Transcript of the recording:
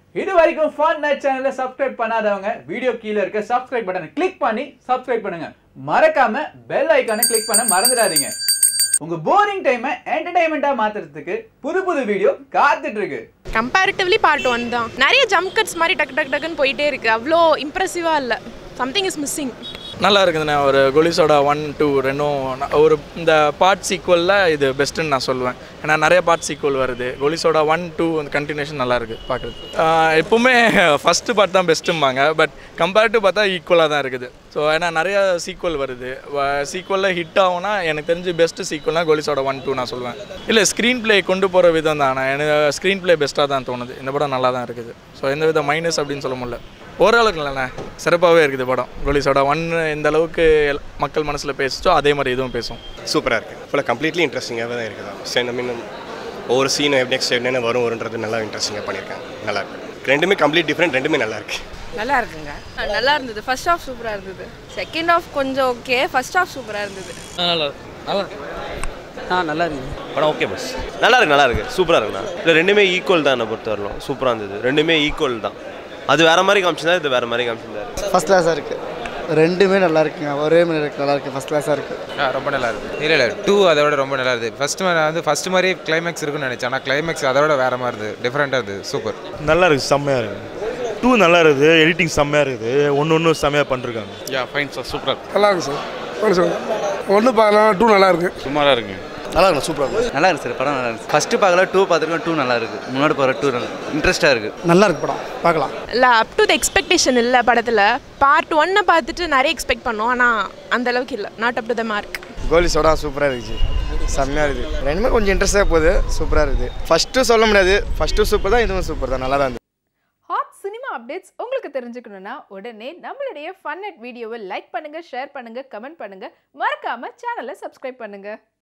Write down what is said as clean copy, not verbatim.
இது வரைக்கும் Funnett சேனலை சப்ஸ்கிரைப் பண்ணாதவங்க வீடியோ கீழ இருக்க சப்ஸ்கிரைப் பட்டனை கிளிக் பண்ணி சப்ஸ்கிரைப் பண்ணுங்க. மறக்காம பெல் ஐகானை கிளிக் பண்ண மறந்துடாதீங்க. உங்க போரிங் டைமை என்டர்டெயின்மெண்டா மாத்துறதுக்கு புது வீடியோ காத்துட்டு இருக்கு. கம்பேரிட்டிவ்லி பார்ட் 1 தான். நிறைய ஜம்ப் கட்ஸ் மாதிரி டக்குன்னு போயிட்டே இருக்கு. அவ்வளோ இம்ப்ரெசிவா இல்ல. Something is missing. நல்லா இருக்குதுண்ணே. ஒரு கோலிஸோட 1, 2 ரெண்டும் ஒரு இந்த பார்ட் சீக்குவலில் இது பெஸ்ட்டுன்னு நான் சொல்லுவேன். ஏன்னா நிறைய பார்ட் சீக்குவல் வருது. கோலிஸோட 1, 2 அந்த கண்டினியூஷன் நல்லா இருக்குது பார்க்குறது. எப்போவுமே ஃபஸ்ட்டு பார்ட் தான் பெஸ்ட்டும்பாங்க. பட் கம்பேரிட்டிவ் பார்த்தா ஈக்குவலாக தான் இருக்குது. ஸோ ஏன்னா நிறையா சீக்குவல் வருது. சீக்குவலில் ஹிட் ஆகும்னா எனக்கு தெரிஞ்சு பெஸ்ட்டு சீக்குவல்னால் கோலிஸோட 1, 2 நான் சொல்லுவேன். இல்லை ஸ்க்ரீன் ப்ளே கொண்டு போகிற விதம் தான். எனக்கு ஸ்க்ரீன் ப்ளே பெஸ்ட்டாக தான் தோணுது. இந்த படம் நல்லா தான் இருக்குது. ஸோ எந்த வித மைனஸ் அப்படின்னு சொல்ல முடியல. ஓரளவுக்கு இல்லைண்ணே, சிறப்பாகவே இருக்குது படம். கோலிஸோட 1 இந்த அளவுக்கு மக்கள் மனசில் பேசிச்சோ அதே மாதிரி இதுவும் பேசும். சூப்பராக இருக்குது. ஃபுல்லாக கம்ப்ளீட்லி இன்ட்ரெஸ்டிங்காகவே தான் இருக்குது. ஐ மீன் ஒவ்வொரு சீன் நெக்ஸ்ட் என்னென்ன வரும்ன்றது நல்லா இன்ட்ரெஸ்டிங்காக பண்ணியிருக்காங்க. நல்லா இருக்குது. ரெண்டுமே கம்ப்ளீட் டிஃப்ரெண்ட். ரெண்டுமே நல்லா இருக்குது. நல்லா இருக்குங்க. நல்லா இருந்தது. ஃபர்ஸ்ட் ஹாஃப் சூப்பராக இருந்தது. செகண்ட் ஹாஃப் கொஞ்சம் ஓகே. ஃபர்ஸ்ட் ஹாஃப் சூப்பராக இருந்தது. நல்லா இருக்குது படம். ஓகே பஸ் நல்லா இருக்குது. சூப்பராக இருக்குண்ணா. இல்லை ரெண்டுமே ஈக்குவல் தான். என்னை பொறுத்த வரலாம் சூப்பராக இருந்தது. ரெண்டுமே ஈக்குவல் தான். அது வேறு மாதிரி காமிச்சிருந்தா இது வேறு மாதிரி காமிச்சிருந்தாரு. ஃபஸ்ட் கிளாஸாக இருக்குது. ரெண்டுமே நல்லா இருக்குங்க. ஒரே மாதிரி இருக்குது. நல்லா இருக்குது. ஃபஸ்ட் கிளாஸாக இருக்குது. ரொம்ப நல்லா இருக்குது. இல்லை 2 அதை விட ரொம்ப நல்லா இருக்குது. ஃபஸ்ட்டு மாதிரி கிளைமேக்ஸ் இருக்குன்னு நினச்சேன். ஆனால் கிளைமேக்ஸ் அதை விட வேறு மாதிரி இருக்குது. டிஃப்ரெண்ட்டாக இருக்குது. சூப்பர். நல்லா இருக்குது. செம்மையாக இருக்குது. 2 நல்லா இருக்குது. எடிட்டிங் செம்மையாக இருக்குது. ஒன்று செம்மையாக பண்ணிருக்காங்க. Fine sir. சூப்பராக நல்லா இருக்குது சார். 1 பார்க்கலாம். 2 நல்லா இருக்குது. சுமாராக இருக்குங்க. நல்லா இருக்கு. சூப்பராக இருக்குது. நல்லா இருக்குது சார். படம் நல்லா இருக்குது. ஃபஸ்ட்டு பார்க்கல. 2 பார்த்துருக்கோம். 2 நல்லா இருக்குது. முன்னாடி போகிற 2 நல்லா இன்ட்ரெஸ்ட்டாக இருக்குது. நல்லா இருக்குது படம். பார்க்கலாம். இல்லை அப் டு த எக்ஸ்பெக்டேஷன் இல்லை படத்தில். பார்ட் 1 பார்த்துட்டு நிறைய எக்ஸ்பெக்ட் பண்ணோம். ஆனால் அந்த அளவுக்கு இல்லை. Not up to the mark. கோலிஸோட சூப்பராக இருந்துச்சு. செம்மையாக இருக்குது. ரெண்டுமே கொஞ்சம் இன்ட்ரெஸ்ட்டாக போகுது. சூப்பராக இருக்குது. ஃபஸ்ட்டு சொல்ல முடியாது. ஃபஸ்ட்டு சூப்பர் தான். இதுவும் சூப்பர் தான். நல்லா தான் இருந்தது. ஹாட் சினிமா அப்டேட்ஸ் உங்களுக்கு தெரிஞ்சுக்கணும்னா உடனே நம்மளுடைய Funnett வீடியோவை லைக் பண்ணுங்க, ஷேர் பண்ணுங்க, கமெண்ட் பண்ணுங்க. மறக்காம சேனலை சப்ஸ்கிரைப் பண்ணுங்க.